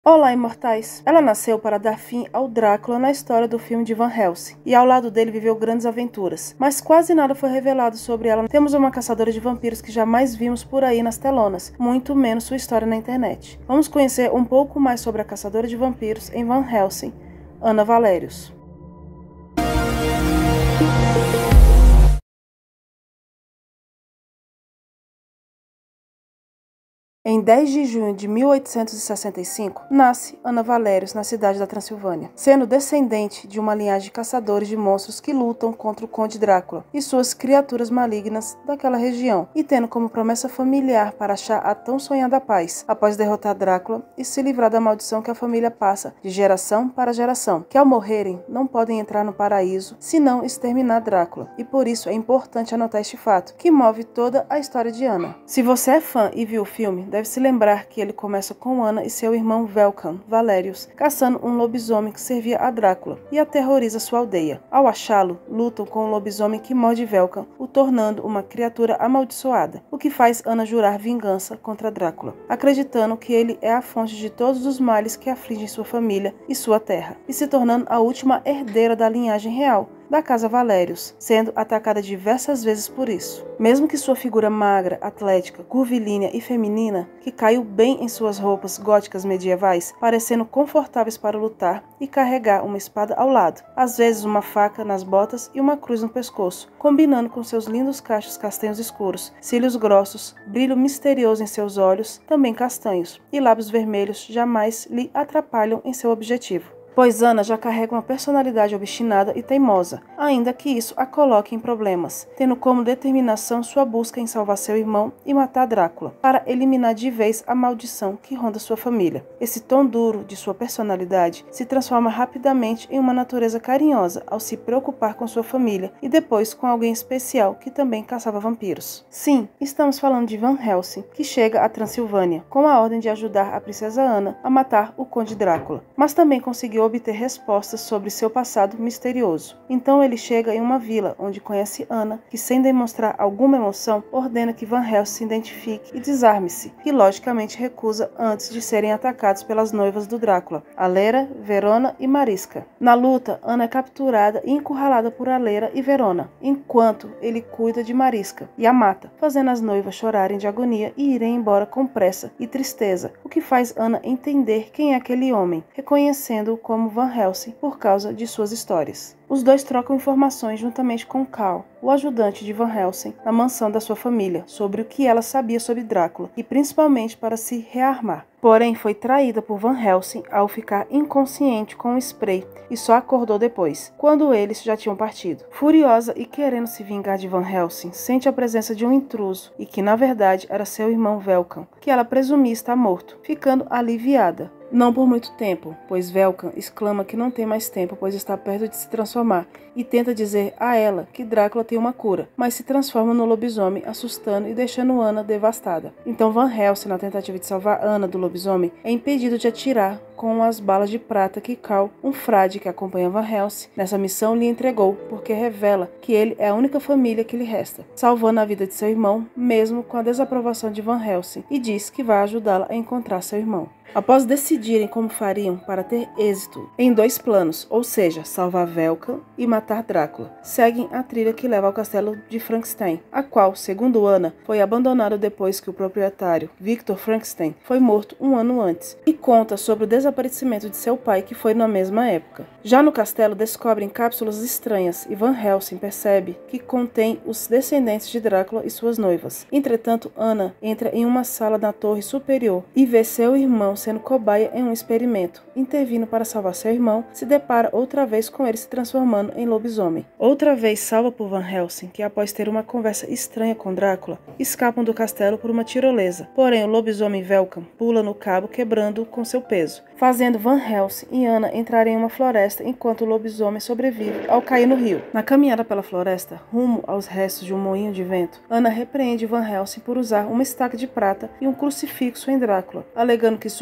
Olá, imortais! Ela nasceu para dar fim ao Drácula na história do filme de Van Helsing, e ao lado dele viveu grandes aventuras, mas quase nada foi revelado sobre ela. Temos uma caçadora de vampiros que jamais vimos por aí nas telonas, muito menos sua história na internet. Vamos conhecer um pouco mais sobre a caçadora de vampiros em Van Helsing, Ana Valérios. Em 10 de junho de 1865, nasce Ana Valérios na cidade da Transilvânia, sendo descendente de uma linhagem de caçadores de monstros que lutam contra o Conde Drácula e suas criaturas malignas daquela região, e tendo como promessa familiar para achar a tão sonhada paz, após derrotar Drácula e se livrar da maldição que a família passa de geração para geração, que ao morrerem não podem entrar no paraíso se não exterminar Drácula, e por isso é importante anotar este fato, que move toda a história de Ana. Se você é fã e viu o filme, deve se lembrar que ele começa com Ana e seu irmão Velkan Valérios caçando um lobisomem que servia a Drácula e aterroriza sua aldeia. Ao achá-lo, lutam com o lobisomem que morde Velkan, o tornando uma criatura amaldiçoada, o que faz Ana jurar vingança contra Drácula, acreditando que ele é a fonte de todos os males que afligem sua família e sua terra, e se tornando a última herdeira da linhagem real da Casa Valérios, sendo atacada diversas vezes por isso. Mesmo que sua figura magra, atlética, curvilínea e feminina, que caiu bem em suas roupas góticas medievais, parecendo confortáveis para lutar e carregar uma espada ao lado, às vezes uma faca nas botas e uma cruz no pescoço, combinando com seus lindos cachos castanhos escuros, cílios grossos, brilho misterioso em seus olhos, também castanhos, e lábios vermelhos jamais lhe atrapalham em seu objetivo. Pois Ana já carrega uma personalidade obstinada e teimosa, ainda que isso a coloque em problemas, tendo como determinação sua busca em salvar seu irmão e matar Drácula, para eliminar de vez a maldição que ronda sua família. Esse tom duro de sua personalidade se transforma rapidamente em uma natureza carinhosa ao se preocupar com sua família e depois com alguém especial que também caçava vampiros. Sim, estamos falando de Van Helsing, que chega à Transilvânia com a ordem de ajudar a princesa Ana a matar o Conde Drácula, mas também conseguiu obter respostas sobre seu passado misterioso. Então ele chega em uma vila onde conhece Ana, que sem demonstrar alguma emoção, ordena que Van Helsing se identifique e desarme-se, que logicamente recusa antes de serem atacados pelas noivas do Drácula, Alera, Verona e Mariska. Na luta, Ana é capturada e encurralada por Alera e Verona, enquanto ele cuida de Mariska e a mata, fazendo as noivas chorarem de agonia e irem embora com pressa e tristeza, o que faz Ana entender quem é aquele homem, reconhecendo-o como Van Helsing por causa de suas histórias. Os dois trocam informações juntamente com Carl, o ajudante de Van Helsing, na mansão da sua família, sobre o que ela sabia sobre Drácula e principalmente para se rearmar. Porém, foi traída por Van Helsing ao ficar inconsciente com o spray e só acordou depois, quando eles já tinham partido. Furiosa e querendo se vingar de Van Helsing, sente a presença de um intruso e que na verdade era seu irmão Velkan, que ela presumia estar morto, ficando aliviada. Não por muito tempo, pois Velkan exclama que não tem mais tempo, pois está perto de se transformar, e tenta dizer a ela que Drácula tem uma cura, mas se transforma no lobisomem, assustando e deixando Ana devastada. Então Van Helsing, na tentativa de salvar Ana do lobisomem, é impedido de atirar com as balas de prata que Carl, um frade que acompanha Van Helsing nessa missão, lhe entregou, porque revela que ele é a única família que lhe resta, salvando a vida de seu irmão, mesmo com a desaprovação de Van Helsing, e diz que vai ajudá-la a encontrar seu irmão. Após decidirem como fariam para ter êxito em dois planos, ou seja, salvar Velkan e matar Drácula, seguem a trilha que leva ao castelo de Frankenstein, a qual, segundo Ana, foi abandonada depois que o proprietário, Victor Frankenstein, foi morto um ano antes, e conta sobre o desaparecimento de seu pai, que foi na mesma época. Já no castelo, descobrem cápsulas estranhas e Van Helsing percebe que contém os descendentes de Drácula e suas noivas. Entretanto, Ana entra em uma sala na torre superior e vê seu irmão sendo cobaia em um experimento. Intervindo para salvar seu irmão, se depara outra vez com ele se transformando em lobisomem. Outra vez salva por Van Helsing, que após ter uma conversa estranha com Drácula, escapam do castelo por uma tirolesa. Porém, o lobisomem Velkan pula no cabo, quebrando-o com seu peso, fazendo Van Helsing e Ana entrarem em uma floresta enquanto o lobisomem sobrevive ao cair no rio. Na caminhada pela floresta, rumo aos restos de um moinho de vento, Ana repreende Van Helsing por usar uma estaca de prata e um crucifixo em Drácula, alegando que sua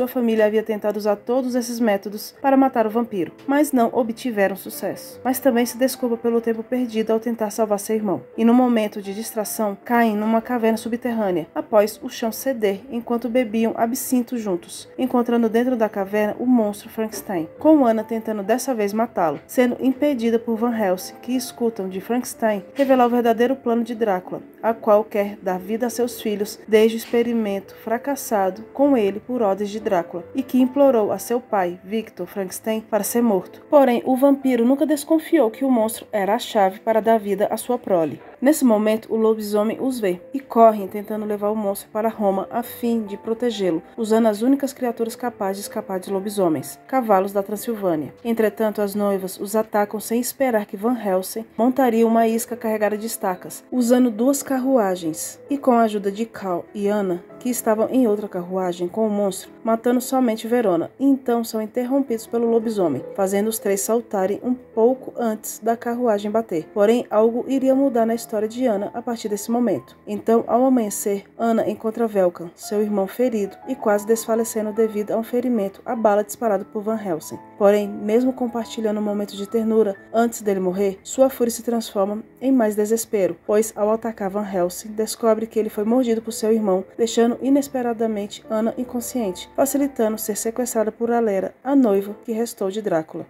família havia tentado usar todos esses métodos para matar o vampiro, mas não obtiveram sucesso. Mas também se desculpa pelo tempo perdido ao tentar salvar seu irmão. E no momento de distração, caem numa caverna subterrânea, após o chão ceder enquanto bebiam absinto juntos, encontrando dentro da caverna o monstro Frankenstein, com Anna tentando dessa vez matá-lo, sendo impedida por Van Helsing, que escutam de Frankenstein revelar o verdadeiro plano de Drácula, a qual quer dar vida a seus filhos desde o experimento fracassado com ele por ordens de Drácula, e que implorou a seu pai, Victor Frankenstein, para ser morto. Porém, o vampiro nunca desconfiou que o monstro era a chave para dar vida à sua prole. Nesse momento, o lobisomem os vê e correm tentando levar o monstro para Roma a fim de protegê-lo, usando as únicas criaturas capazes de escapar de lobisomens, cavalos da Transilvânia. Entretanto, as noivas os atacam sem esperar que Van Helsing montaria uma isca carregada de estacas, usando 2 carruagens, e com a ajuda de Karl e Anna, que estavam em outra carruagem com o monstro, matando somente Verona, e então são interrompidos pelo lobisomem, fazendo os 3 saltarem um pouco antes da carruagem bater. Porém, algo iria mudar na história de Anna a partir desse momento. Então, ao amanhecer, Anna encontra Velkan, seu irmão ferido e quase desfalecendo devido a um ferimento à bala disparado por Van Helsing. Porém, mesmo compartilhando um momento de ternura antes dele morrer, sua fúria se transforma em mais desespero, pois ao atacar Van Helsing, descobre que ele foi mordido por seu irmão, deixando inesperadamente Anna inconsciente, facilitando ser sequestrada por Alera, a noiva que restou de Drácula.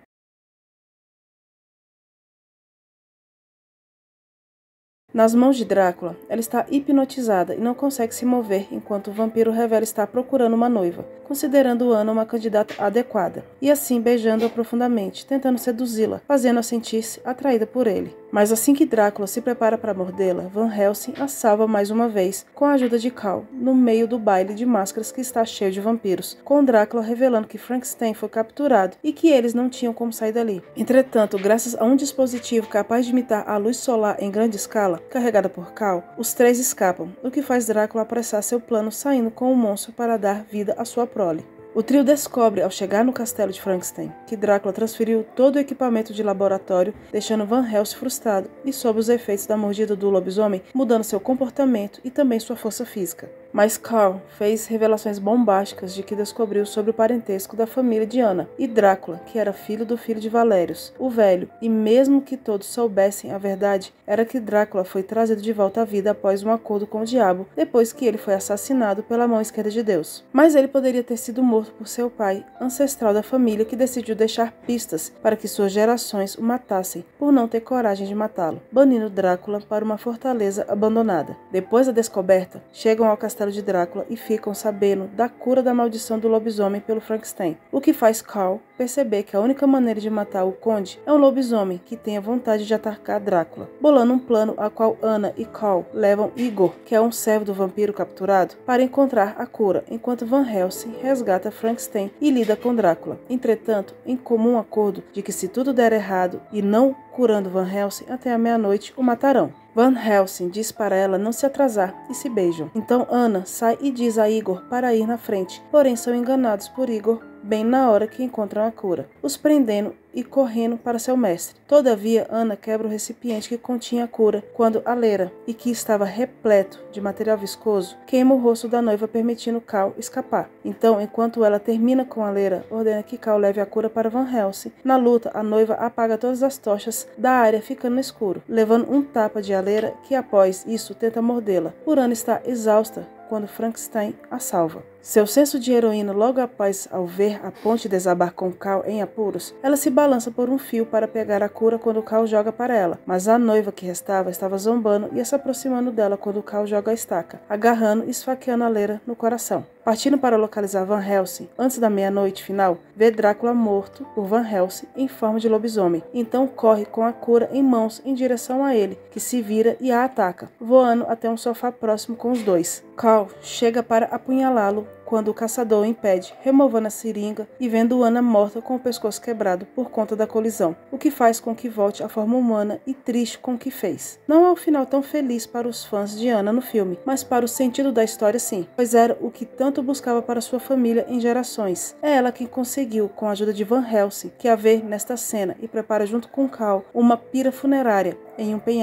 Nas mãos de Drácula, ela está hipnotizada e não consegue se mover enquanto o vampiro revela estar procurando uma noiva, considerando Anna uma candidata adequada, e assim beijando-a profundamente, tentando seduzi-la, fazendo-a sentir-se atraída por ele. Mas assim que Drácula se prepara para mordê-la, Van Helsing a salva mais uma vez, com a ajuda de Karl, no meio do baile de máscaras que está cheio de vampiros, com Drácula revelando que Frankenstein foi capturado e que eles não tinham como sair dali. Entretanto, graças a um dispositivo capaz de imitar a luz solar em grande escala, carregada por Karl, os 3 escapam, o que faz Drácula apressar seu plano saindo com o monstro para dar vida à sua prole. O trio descobre, ao chegar no castelo de Frankenstein, que Drácula transferiu todo o equipamento de laboratório, deixando Van Helsing frustrado e sob os efeitos da mordida do lobisomem, mudando seu comportamento e também sua força física. Mas Karl fez revelações bombásticas de que descobriu sobre o parentesco da família de Anna e Drácula, que era filho do filho de Valérius, o Velho, e mesmo que todos soubessem a verdade, era que Drácula foi trazido de volta à vida após um acordo com o diabo, depois que ele foi assassinado pela mão esquerda de Deus. Mas ele poderia ter sido morto por seu pai, ancestral da família, que decidiu deixar pistas para que suas gerações o matassem, por não ter coragem de matá-lo, banindo Drácula para uma fortaleza abandonada. Depois da descoberta, chegam ao castelo de Drácula e ficam sabendo da cura da maldição do lobisomem pelo Frankenstein, o que faz Karl perceber que a única maneira de matar o conde é um lobisomem que tenha vontade de atacar Drácula, bolando um plano a qual Anna e Karl levam Igor, que é um servo do vampiro capturado, para encontrar a cura, enquanto Van Helsing resgata Frankenstein e lida com Drácula. Entretanto, em comum acordo de que se tudo der errado e não curando Van Helsing até a meia-noite, o matarão. Van Helsing diz para ela não se atrasar e se beijam. Então Anna sai e diz a Igor para ir na frente, porém são enganados por Igor bem na hora que encontram a cura, os prendendo e correndo para seu mestre. Todavia, Anna quebra o recipiente que continha a cura quando Alera, e que estava repleto de material viscoso, queima o rosto da noiva, permitindo Karl escapar. Então, enquanto ela termina com Alera, ordena que Karl leve a cura para Van Helsing. Na luta, a noiva apaga todas as tochas da área, ficando no escuro, levando um tapa de Alera, que após isso tenta mordê-la. Anna está exausta quando Frankenstein a salva. Seu senso de heroína logo após ao ver a ponte desabar com Karl em apuros, ela se balança por um fio para pegar a cura quando Karl joga para ela, mas a noiva que restava estava zombando e se aproximando dela quando Karl joga a estaca, agarrando e esfaqueando Alera no coração. Partindo para localizar Van Helsing, antes da meia-noite final, vê Drácula morto por Van Helsing em forma de lobisomem. Então corre com a cura em mãos em direção a ele, que se vira e a ataca, voando até um sofá próximo com os dois. Karl chega para apunhalá-lo quando o caçador o impede, removendo a seringa e vendo Anna morta com o pescoço quebrado por conta da colisão, o que faz com que volte à forma humana e triste com o que fez. Não é um final tão feliz para os fãs de Anna no filme, mas para o sentido da história sim, pois era o que tanto buscava para sua família em gerações. É ela quem conseguiu, com a ajuda de Van Helsing, que a vê nesta cena e prepara junto com Karl uma pira funerária em um penhasco,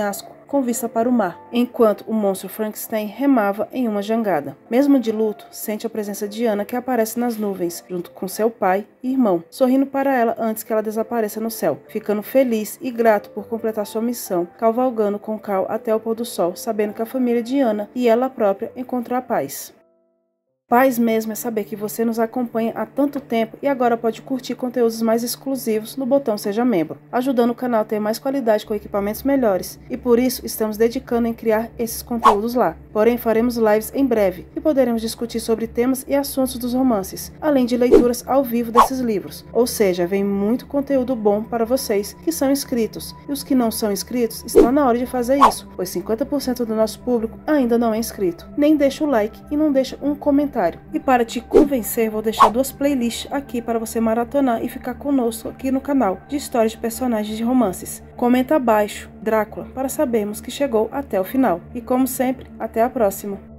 com vista para o mar, enquanto o monstro Frankenstein remava em uma jangada. Mesmo de luto, sente a presença de Ana, que aparece nas nuvens, junto com seu pai e irmão, sorrindo para ela antes que ela desapareça no céu, ficando feliz e grato por completar sua missão, cavalgando com Cal até o pôr do sol, sabendo que a família de Ana e ela própria encontrou a paz. Paz mesmo é saber que você nos acompanha há tanto tempo e agora pode curtir conteúdos mais exclusivos no botão Seja Membro, ajudando o canal a ter mais qualidade com equipamentos melhores, e por isso estamos dedicando em criar esses conteúdos lá. Porém, faremos lives em breve e poderemos discutir sobre temas e assuntos dos romances, além de leituras ao vivo desses livros. Ou seja, vem muito conteúdo bom para vocês que são inscritos, e os que não são inscritos, está na hora de fazer isso, pois 50% do nosso público ainda não é inscrito. Nem deixa o like e não deixa um comentário. E para te convencer, vou deixar 2 playlists aqui para você maratonar e ficar conosco aqui no canal de histórias de personagens de romances. Comenta abaixo, Drácula, para sabermos que chegou até o final. E como sempre, até a próxima!